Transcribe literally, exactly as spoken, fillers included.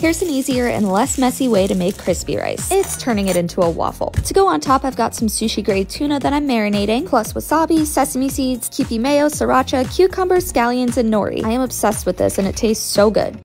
Here's an easier and less messy way to make crispy rice. It's turning it into a waffle. To go on top, I've got some sushi grade tuna that I'm marinating, plus wasabi, sesame seeds, kipi mayo, sriracha, cucumbers, scallions, and nori. I am obsessed with this and it tastes so good.